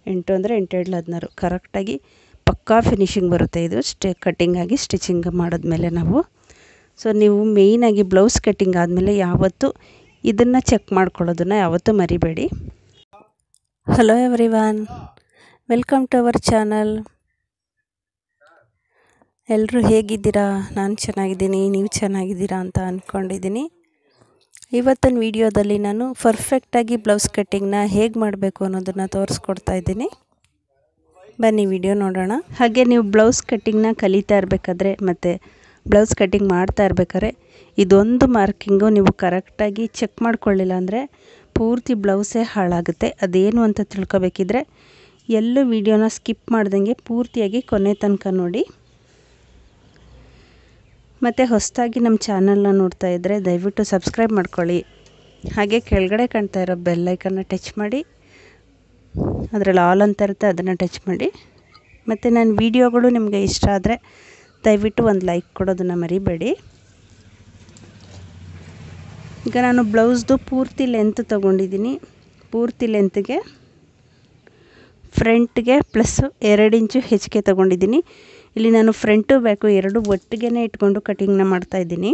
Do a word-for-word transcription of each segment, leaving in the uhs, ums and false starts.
ಎಂಟು ಅಂದರೆ ಎಂಟು ಏಳು ಹದಿನಾರು ಕರೆಕ್ಟಾಗಿ ಪಕ್ಕಾ ಫಿನಿಶಿಂಗ್ ಬರುತ್ತೆ ಇದು ಸ್ಟೆ ಕಟ್ಟಿಂಗ್ ಆಗಿ ಸ್ಟಿಚಿಂಗ್ ಮಾಡಿದ್ಮೇಲೆ ನಾವು. ಸೊ ನೀವು ಮೇಯ್ನಾಗಿ ಬ್ಲೌಸ್ ಕಟ್ಟಿಂಗ್ ಆದಮೇಲೆ ಯಾವತ್ತೂ ಇದನ್ನು ಚೆಕ್ ಮಾಡ್ಕೊಳ್ಳೋದನ್ನು ಯಾವತ್ತೂ ಮರಿಬೇಡಿ. Hello everyone, welcome to our channel. ಎಲ್ಲರೂ ಹೇಗಿದ್ದೀರಾ? ನಾನು ಚೆನ್ನಾಗಿದ್ದೀನಿ, ನೀವು ಚೆನ್ನಾಗಿದ್ದೀರಾ ಅಂತ ಅಂದ್ಕೊಂಡಿದ್ದೀನಿ. ಇವತ್ತಿನ ವಿಡಿಯೋದಲ್ಲಿ ನಾನು ಪರ್ಫೆಕ್ಟಾಗಿ ಬ್ಲೌಸ್ ಕಟ್ಟಿಂಗ್ನ ಹೇಗೆ ಮಾಡಬೇಕು ಅನ್ನೋದನ್ನು ತೋರಿಸ್ಕೊಡ್ತಾ ಇದ್ದೀನಿ. ಬನ್ನಿ ವಿಡಿಯೋ ನೋಡೋಣ. ಹಾಗೆ ನೀವು ಬ್ಲೌಸ್ ಕಟ್ಟಿಂಗ್ನ ಕಲಿತಾ ಇರಬೇಕಾದ್ರೆ ಮತ್ತು ಬ್ಲೌಸ್ ಕಟ್ಟಿಂಗ್ ಮಾಡ್ತಾ ಇರ್ಬೇಕಾದ್ರೆ ಇದೊಂದು ಮಾರ್ಕಿಂಗು ನೀವು ಕರೆಕ್ಟಾಗಿ ಚೆಕ್ ಮಾಡ್ಕೊಳ್ಳಿಲ್ಲ ಅಂದರೆ ಪೂರ್ತಿ ಬ್ಲೌಸೇ ಹಾಳಾಗುತ್ತೆ. ಅದೇನು ಅಂತ ತಿಳ್ಕೊಬೇಕಿದ್ರೆ ಎಲ್ಲೂ ವಿಡಿಯೋನ ಸ್ಕಿಪ್ ಮಾಡ್ದಂಗೆ ಪೂರ್ತಿಯಾಗಿ ಕೊನೆ ತನಕ ನೋಡಿ. ಮತ್ತು ಹೊಸದಾಗಿ ನಮ್ಮ ಚಾನಲ್ನ ನೋಡ್ತಾ ಇದ್ದರೆ ದಯವಿಟ್ಟು ಸಬ್ಸ್ಕ್ರೈಬ್ ಮಾಡ್ಕೊಳ್ಳಿ. ಹಾಗೆ ಕೆಳಗಡೆ ಕಾಣ್ತಾ ಇರೋ ಬೆಲ್ಲೈಕನ್ನ ಟಚ್ ಮಾಡಿ, ಅದರಲ್ಲಿ ಆಲ್ ಅಂತ ಇರುತ್ತೆ, ಅದನ್ನು ಟಚ್ ಮಾಡಿ. ಮತ್ತು ನನ್ನ ವೀಡಿಯೋಗಳು ನಿಮಗೆ ಇಷ್ಟ ಆದರೆ ದಯವಿಟ್ಟು ಒಂದು ಲೈಕ್ ಕೊಡೋದನ್ನು ಮರಿಬೇಡಿ. ಈಗ ನಾನು ಬ್ಲೌಸ್ದು ಪೂರ್ತಿ ಲೆಂತ್ ತೊಗೊಂಡಿದ್ದೀನಿ. ಪೂರ್ತಿ ಲೆಂತ್ಗೆ ಫ್ರಂಟ್ಗೆ ಪ್ಲಸ್ಸು ಎರಡು ಇಂಚು ಹೆಚ್ಚಿಗೆ ತೊಗೊಂಡಿದ್ದೀನಿ. ಇಲ್ಲಿ ನಾನು ಫ್ರಂಟು ಬ್ಯಾಕು ಎರಡು ಒಟ್ಟಿಗೆ ಇಟ್ಕೊಂಡು ಕಟಿಂಗ್ನ ಮಾಡ್ತಾಯಿದ್ದೀನಿ.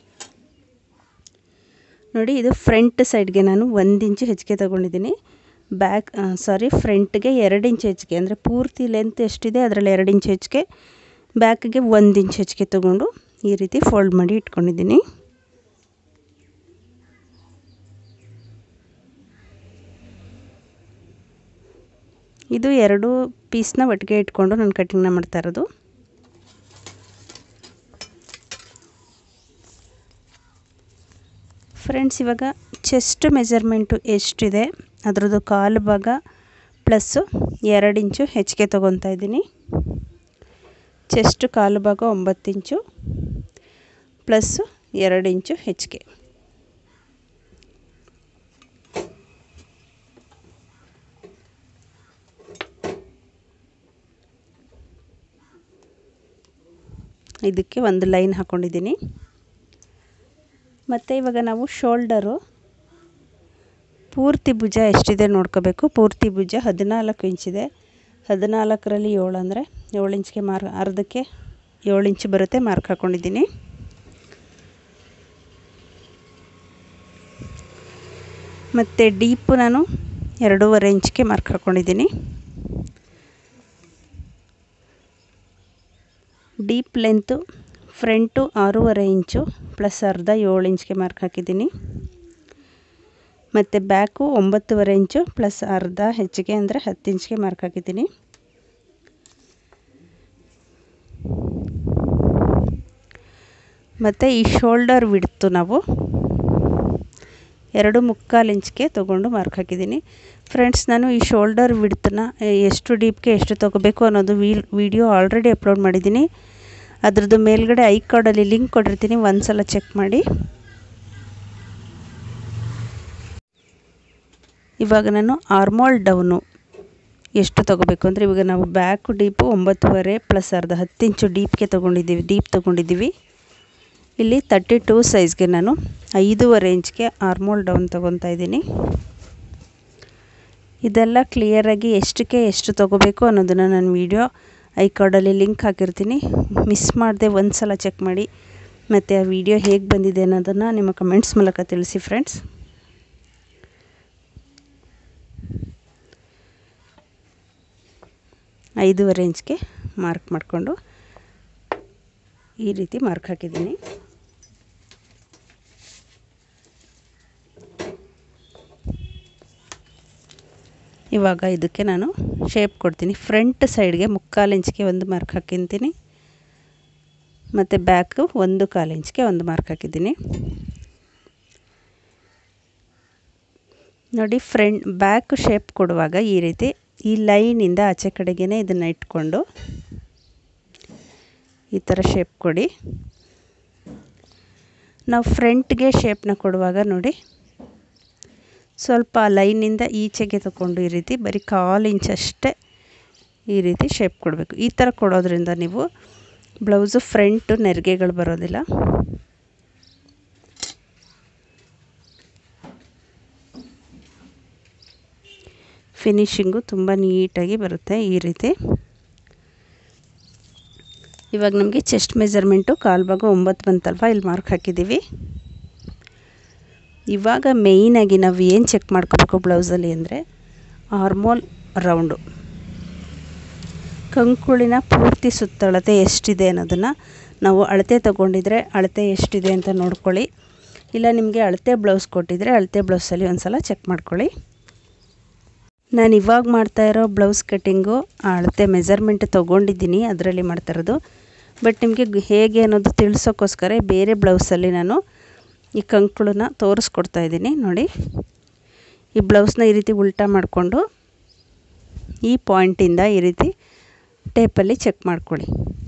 ನೋಡಿ, ಇದು ಫ್ರಂಟ್ ಸೈಡ್ಗೆ ನಾನು ಒಂದು ಇಂಚು ಹೆಚ್ಚಿಗೆ ತೊಗೊಂಡಿದ್ದೀನಿ. ಬ್ಯಾಕ್ ಸಾರಿ ಫ್ರಂಟ್ಗೆ ಎರಡು ಇಂಚು ಹೆಚ್ಚಿಗೆ, ಅಂದರೆ ಪೂರ್ತಿ ಲೆಂತ್ ಎಷ್ಟಿದೆ ಅದರಲ್ಲಿ ಎರಡು ಇಂಚು ಹೆಚ್ಚಿಗೆ, ಬ್ಯಾಕ್ಗೆ ಒಂದು ಇಂಚು ಹೆಚ್ಚಿಗೆ ತೊಗೊಂಡು ಈ ರೀತಿ ಫೋಲ್ಡ್ ಮಾಡಿ ಇಟ್ಕೊಂಡಿದ್ದೀನಿ. ಇದು ಎರಡು ಪೀಸ್ನ ಒಟ್ಟಿಗೆ ಇಟ್ಕೊಂಡು ನಾನು ಕಟಿಂಗ್ನ ಮಾಡ್ತಾ ಇರೋದು. ಫ್ರೆಂಡ್ಸ್, ಇವಾಗ ಚೆಸ್ಟ್ ಮೆಜರ್ಮೆಂಟು ಎಷ್ಟಿದೆ ಅದರದ್ದು ಕಾಲು ಭಾಗ ಪ್ಲಸ್ಸು ಎರಡು ಇಂಚು ಹೆಚ್ಚಿಗೆ ತೊಗೊತಾ ಇದ್ದೀನಿ. ಚೆಸ್ಟ್ ಕಾಲು ಭಾಗ ಒಂಬತ್ತು ಇಂಚು ಪ್ಲಸ್ಸು ಎರಡು ಇಂಚು ಹೆಚ್ಚಿಗೆ. ಇದಕ್ಕೆ ಒಂದು ಲೈನ್ ಹಾಕ್ಕೊಂಡಿದ್ದೀನಿ. ಮತ್ತು ಇವಾಗ ನಾವು ಶೋಲ್ಡರು ಪೂರ್ತಿ ಭುಜ ಎಷ್ಟಿದೆ ನೋಡ್ಕೋಬೇಕು. ಪೂರ್ತಿ ಭುಜ ಹದಿನಾಲ್ಕು ಇಂಚಿದೆ. ಹದಿನಾಲ್ಕರಲ್ಲಿ ಏಳು ಅಂದರೆ ಏಳು ಇಂಚಿಗೆ ಮಾರ್ಕ್, ಅರ್ಧಕ್ಕೆ ಏಳು ಇಂಚು ಬರುತ್ತೆ, ಮಾರ್ಕ್ ಹಾಕ್ಕೊಂಡಿದ್ದೀನಿ. ಮತ್ತು ಡೀಪು ನಾನು ಎರಡೂವರೆ ಇಂಚಿಗೆ ಮಾರ್ಕ್ ಹಾಕ್ಕೊಂಡಿದ್ದೀನಿ. ಡೀಪ್ ಲೆಂತು ಫ್ರಂಟು ಆರೂವರೆ ಇಂಚು ಪ್ಲಸ್ ಅರ್ಧ ಏಳು ಇಂಚಿಗೆ ಮಾರ್ಕ್ ಹಾಕಿದ್ದೀನಿ. ಮತ್ತು ಬ್ಯಾಕು ಒಂಬತ್ತುವರೆ ಇಂಚು ಪ್ಲಸ್ ಅರ್ಧ ಹೆಚ್ಚಿಗೆ ಅಂದರೆ ಹತ್ತು ಇಂಚಿಗೆ ಮಾರ್ಕ್ ಹಾಕಿದ್ದೀನಿ. ಮತ್ತು ಈ ಶೋಲ್ಡರ್ ವಿಡ್ತು ನಾವು ಎರಡು ಮುಕ್ಕಾಲು ಇಂಚಿಗೆ ತೊಗೊಂಡು ಮಾರ್ಕ್ ಹಾಕಿದ್ದೀನಿ. ಫ್ರೆಂಡ್ಸ್, ನಾನು ಈ ಶೋಲ್ಡರ್ ವಿಡ್ತನ್ನ ಎಷ್ಟು ಡೀಪ್ಗೆ ಎಷ್ಟು ತೊಗೋಬೇಕು ಅನ್ನೋದು ವಿಡಿಯೋ ಆಲ್ರೆಡಿ ಅಪ್ಲೋಡ್ ಮಾಡಿದ್ದೀನಿ. ಅದರದ್ದು ಮೇಲ್ಗಡೆ ಐ ಕಾರ್ಡಲ್ಲಿ ಲಿಂಕ್ ಕೊಟ್ಟಿರ್ತೀನಿ, ಒಂದು ಸಲ ಚೆಕ್ ಮಾಡಿ. ಇವಾಗ ನಾನು ಆರ್ಮೋಲ್ ಡೌನು ಎಷ್ಟು ತೊಗೋಬೇಕು ಅಂದರೆ, ಇವಾಗ ನಾವು ಬ್ಯಾಕು ಡೀಪು ಒಂಬತ್ತುವರೆ ಪ್ಲಸ್ ಅರ್ಧ ಹತ್ತು ಇಂಚು ಡೀಪ್ಗೆ ತೊಗೊಂಡಿದ್ದೀವಿ ಡೀಪ್ ತೊಗೊಂಡಿದ್ದೀವಿ. ಇಲ್ಲಿ ತರ್ಟಿ ಟೂ ಸೈಜ್ಗೆ ನಾನು ಐದೂವರೆ ಇಂಚ್ಗೆ ಆರ್ಮೋಲ್ ಡೌನ್ ತೊಗೊತಾ ಇದ್ದೀನಿ. ಇದೆಲ್ಲ ಕ್ಲಿಯರಾಗಿ ಎಷ್ಟಕ್ಕೆ ಎಷ್ಟು ತೊಗೋಬೇಕು ಅನ್ನೋದನ್ನು ನಾನು ವಿಡಿಯೋ ಐ ಕಾರ್ಡಲ್ಲಿ ಲಿಂಕ್ ಹಾಕಿರ್ತೀನಿ, ಮಿಸ್ ಮಾಡದೆ ಒಂದು ಸಲ ಚೆಕ್ ಮಾಡಿ. ಮತ್ತು ಆ ವಿಡಿಯೋ ಹೇಗೆ ಬಂದಿದೆ ಅನ್ನೋದನ್ನು ನಿಮ್ಮ ಕಮೆಂಟ್ಸ್ ಮೂಲಕ ತಿಳಿಸಿ ಫ್ರೆಂಡ್ಸ್. ಐದೂವರೆ ಇಂಚ್ಗೆ ಮಾರ್ಕ್ ಮಾಡಿಕೊಂಡು ಈ ರೀತಿ ಮಾರ್ಕ್ ಹಾಕಿದ್ದೀನಿ. ಇವಾಗ ಇದಕ್ಕೆ ನಾನು ಶೇಪ್ ಕೊಡ್ತೀನಿ. ಫ್ರಂಟ್ ಸೈಡ್ಗೆ ಮುಕ್ಕಾಲು ಇಂಚಿಗೆ ಒಂದು ಮಾರ್ಕ್ ಹಾಕಿದ್ದೀನಿ. ಮತ್ತು ಬ್ಯಾಕು ಒಂದು ಕಾಲು ಇಂಚಿಗೆ ಒಂದು ಮಾರ್ಕ್ ಹಾಕಿದ್ದೀನಿ. ನೋಡಿ, ಫ್ರಂಟ್ ಬ್ಯಾಕ್ ಶೇಪ್ ಕೊಡುವಾಗ ಈ ರೀತಿ ಈ ಲೈನಿಂದ ಆಚೆ ಕಡೆಗೇ ಇದನ್ನು ಇಟ್ಕೊಂಡು ಈ ಥರ ಶೇಪ್ ಕೊಡಿ. ನಾವು ಫ್ರಂಟ್ಗೆ ಶೇಪ್ನ ಕೊಡುವಾಗ ನೋಡಿ, ಸ್ವಲ್ಪ ಲೈನಿಂದ ಈಚೆಗೆ ತಗೊಂಡು ಈ ರೀತಿ ಬರೀ ಕಾಲು ಇಂಚಷ್ಟೇ ಈ ರೀತಿ ಶೇಪ್ ಕೊಡಬೇಕು. ಈ ಥರ ಕೊಡೋದ್ರಿಂದ ನೀವು ಬ್ಲೌಸು ಫ್ರಂಟು ನೆರಿಗೆಗಳು ಬರೋದಿಲ್ಲ. ಫಿನಿಶಿಂಗು ತುಂಬ ನೀಟಾಗಿ ಬರುತ್ತೆ ಈ ರೀತಿ. ಇವಾಗ ನಮಗೆ ಚೆಸ್ಟ್ ಮೆಜರ್ಮೆಂಟು ಕಾಲು ಭಾಗ ಒಂಬತ್ತು ಬಂತಲ್ವ, ಇಲ್ಲಿ ಮಾರ್ಕ್ ಹಾಕಿದ್ದೀವಿ. ಇವಾಗ ಮೇಯ್ನಾಗಿ ನಾವು ಏನು ಚೆಕ್ ಮಾಡ್ಕೋಬೇಕು ಬ್ಲೌಸಲ್ಲಿ ಅಂದರೆ ಆರ್ಮೋಲ್ ರೌಂಡು, ಕಂಕುಳಿನ ಪೂರ್ತಿ ಸುತ್ತಳತೆ ಎಷ್ಟಿದೆ ಅನ್ನೋದನ್ನು ನಾವು ಅಳತೆ ತೊಗೊಂಡಿದ್ರೆ ಅಳತೆ ಎಷ್ಟಿದೆ ಅಂತ ನೋಡ್ಕೊಳ್ಳಿ. ಇಲ್ಲ ನಿಮಗೆ ಅಳತೆ ಬ್ಲೌಸ್ ಕೊಟ್ಟಿದ್ದರೆ ಅಳತೆ ಬ್ಲೌಸಲ್ಲಿ ಒಂದು ಸಲ ಚೆಕ್ ಮಾಡ್ಕೊಳ್ಳಿ. ನಾನು ಇವಾಗ ಮಾಡ್ತಾಯಿರೋ ಬ್ಲೌಸ್ ಕಟ್ಟಿಂಗು ಅಳತೆ ಮೆಜರ್ಮೆಂಟ್ ತೊಗೊಂಡಿದ್ದೀನಿ, ಅದರಲ್ಲಿ ಮಾಡ್ತಾಯಿರೋದು. ಬಟ್ ನಿಮಗೆ ಹೇಗೆ ಅನ್ನೋದು ತಿಳಿಸೋಕ್ಕೋಸ್ಕರ ಬೇರೆ ಬ್ಲೌಸಲ್ಲಿ ನಾನು ಈ ಕಂಕುಳನ್ನ ತೋರಿಸ್ಕೊಡ್ತಾಯಿದ್ದೀನಿ ನೋಡಿ. ಈ ಬ್ಲೌಸ್ನ ಈ ರೀತಿ ಉಲ್ಟಾ ಮಾಡಿಕೊಂಡು ಈ ಪಾಯಿಂಟಿಂದ ಈ ರೀತಿ ಟೇಪಲ್ಲಿ ಚೆಕ್ ಮಾಡ್ಕೊಳ್ಳಿ.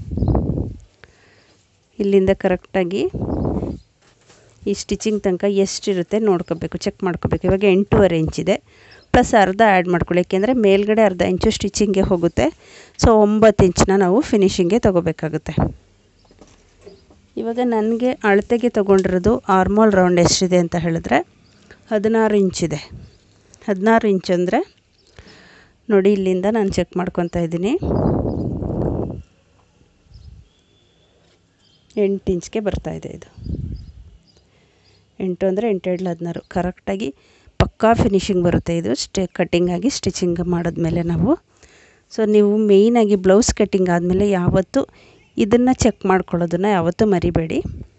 ಇಲ್ಲಿಂದ ಕರೆಕ್ಟಾಗಿ ಈ ಸ್ಟಿಚಿಂಗ್ ತನಕ ಎಷ್ಟಿರುತ್ತೆ ನೋಡ್ಕೋಬೇಕು, ಚೆಕ್ ಮಾಡ್ಕೋಬೇಕು. ಇವಾಗ ಎಂಟೂವರೆ ಇಂಚಿದೆ, ಪ್ಲಸ್ ಅರ್ಧ ಆ್ಯಡ್ ಮಾಡ್ಕೊಳ್ಳಿ, ಏಕೆಂದರೆ ಮೇಲ್ಗಡೆ ಅರ್ಧ ಇಂಚು ಸ್ಟಿಚಿಂಗ್ಗೆ ಹೋಗುತ್ತೆ. ಸೊ ಒಂಬತ್ತು ಇಂಚನ್ನ ನಾವು ಫಿನಿಶಿಂಗ್ಗೆ ತೊಗೋಬೇಕಾಗುತ್ತೆ. ಇವಾಗ ನನಗೆ ಅಳತೆಗೆ ತೊಗೊಂಡಿರೋದು ಆರ್ಮೋಲ್ ರೌಂಡ್ ಎಷ್ಟಿದೆ ಅಂತ ಹೇಳಿದ್ರೆ ಹದಿನಾರು ಇಂಚಿದೆ. ಹದಿನಾರು ಇಂಚು ಅಂದರೆ ನೋಡಿ, ಇಲ್ಲಿಂದ ನಾನು ಚೆಕ್ ಮಾಡ್ಕೊತಾ ಇದ್ದೀನಿ. ಎಂಟು ಇಂಚ್ಗೆ ಬರ್ತಾಯಿದೆ ಇದು. ಎಂಟು ಅಂದರೆ ಎಂಟು ಏಳು ಹದಿನಾರು, ಕರೆಕ್ಟಾಗಿ ಪಕ್ಕಾ ಫಿನಿಶಿಂಗ್ ಬರುತ್ತೆ ಇದು ಸ್ಟೆ ಕಟ್ಟಿಂಗ್ ಆಗಿ ಸ್ಟಿಚಿಂಗ್ ಮಾಡಿದ್ಮೇಲೆ ನಾವು. ಸೊ ನೀವು ಮೇಯ್ನಾಗಿ ಬ್ಲೌಸ್ ಕಟ್ಟಿಂಗ್ ಆದಮೇಲೆ ಯಾವತ್ತೂ ಇದನ್ನು ಚೆಕ್ ಮಾಡ್ಕೊಳ್ಳೋದನ್ನು ಯಾವತ್ತೂ ಮರಿಬೇಡಿ.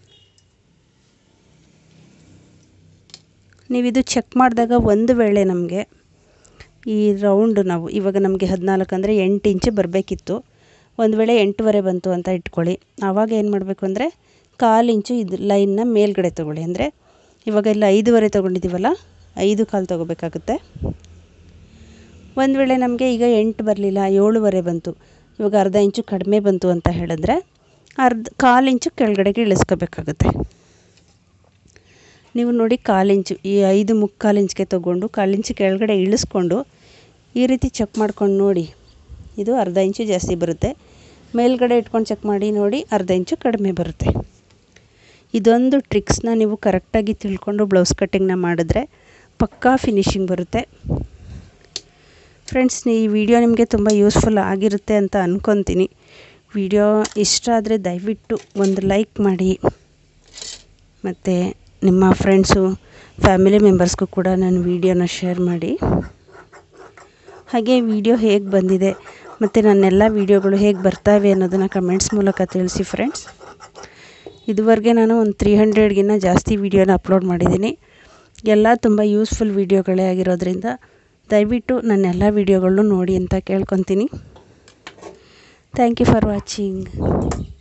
ನೀವಿದು ಚೆಕ್ ಮಾಡಿದಾಗ ಒಂದು ವೇಳೆ ನಮಗೆ ಈ ರೌಂಡು ನಾವು ಇವಾಗ ನಮಗೆ ಹದಿನಾಲ್ಕು ಅಂದರೆ ಎಂಟು ಇಂಚು ಬರಬೇಕಿತ್ತು, ಒಂದು ವೇಳೆ ಎಂಟೂವರೆ ಬಂತು ಅಂತ ಇಟ್ಕೊಳ್ಳಿ. ಆವಾಗ ಏನು ಮಾಡಬೇಕು ಅಂದರೆ ಕಾಲು ಇಂಚು ಇದು ಲೈನ್ನ ಮೇಲ್ಗಡೆ ತೊಗೊಳ್ಳಿ. ಅಂದರೆ ಇವಾಗ ಎಲ್ಲ ಐದೂವರೆ ತೊಗೊಂಡಿದ್ದೀವಲ್ಲ, ಐದು ಕಾಲು ತೊಗೋಬೇಕಾಗುತ್ತೆ. ಒಂದು ವೇಳೆ ನಮಗೆ ಈಗ ಎಂಟು ಬರಲಿಲ್ಲ, ಏಳುವರೆ ಬಂತು, ಇವಾಗ ಅರ್ಧ ಇಂಚು ಕಡಿಮೆ ಬಂತು ಅಂತ ಹೇಳಿದ್ರೆ ಅರ್ಧ ಕಾಲು ಇಂಚು ಕೆಳಗಡೆಗೆ ಇಳಿಸ್ಕೋಬೇಕಾಗುತ್ತೆ. ನೀವು ನೋಡಿ ಕಾಲು ಇಂಚು ಈ ಐದು ಮುಕ್ಕಾಲು ಇಂಚಿಗೆ ತೊಗೊಂಡು ಕಾಲು ಇಂಚು ಕೆಳಗಡೆ ಇಳಿಸ್ಕೊಂಡು ಈ ರೀತಿ ಚೆಕ್ ಮಾಡ್ಕೊಂಡು ನೋಡಿ, ಇದು ಅರ್ಧ ಇಂಚು ಜಾಸ್ತಿ ಬರುತ್ತೆ. ಮೇಲ್ಗಡೆ ಇಟ್ಕೊಂಡು ಚೆಕ್ ಮಾಡಿ ನೋಡಿ, ಅರ್ಧ ಇಂಚು ಕಡಿಮೆ ಬರುತ್ತೆ. ಇದೊಂದು ಟ್ರಿಕ್ಸ್ನ ನೀವು ಕರೆಕ್ಟಾಗಿ ತಿಳ್ಕೊಂಡು ಬ್ಲೌಸ್ ಕಟ್ಟಿಂಗ್ನ ಮಾಡಿದ್ರೆ ಪಕ್ಕಾ ಫಿನಿಶಿಂಗ್ ಬರುತ್ತೆ. ಫ್ರೆಂಡ್ಸ್, ಈ ವಿಡಿಯೋ ನಿಮಗೆ ತುಂಬ ಯೂಸ್ಫುಲ್ ಆಗಿರುತ್ತೆ ಅಂತ ಅಂದ್ಕೊತೀನಿ. ವಿಡಿಯೋ ಇಷ್ಟ ಆದರೆ ದಯವಿಟ್ಟು ಒಂದು ಲೈಕ್ ಮಾಡಿ, ಮತ್ತು ನಿಮ್ಮ ಫ್ರೆಂಡ್ಸು ಫ್ಯಾಮಿಲಿ ಮೆಂಬರ್ಸ್ಗೂ ಕೂಡ ನನ್ನ ವಿಡಿಯೋನ ಶೇರ್ ಮಾಡಿ. ಹಾಗೆ ವಿಡಿಯೋ ಹೇಗೆ ಬಂದಿದೆ ಮತ್ತು ನನ್ನೆಲ್ಲ ವೀಡಿಯೋಗಳು ಹೇಗೆ ಬರ್ತಾವೆ ಅನ್ನೋದನ್ನು ಕಮೆಂಟ್ಸ್ ಮೂಲಕ ತಿಳಿಸಿ ಫ್ರೆಂಡ್ಸ್. ಇದುವರೆಗೆ ನಾನು ಒಂದು ತ್ರೀ ಹಂಡ್ರೆಡ್ಗಿನ್ನ ಜಾಸ್ತಿ ವೀಡಿಯೋನ ಅಪ್ಲೋಡ್ ಮಾಡಿದ್ದೀನಿ. ಎಲ್ಲ ತುಂಬ ಯೂಸ್ಫುಲ್ ವೀಡಿಯೋಗಳೇ ಆಗಿರೋದ್ರಿಂದ ದಯವಿಟ್ಟು ನನ್ನೆಲ್ಲ ವೀಡಿಯೋಗಳನ್ನು ನೋಡಿ ಅಂತ ಕೇಳ್ಕೊತೀನಿ. Thank you for watching.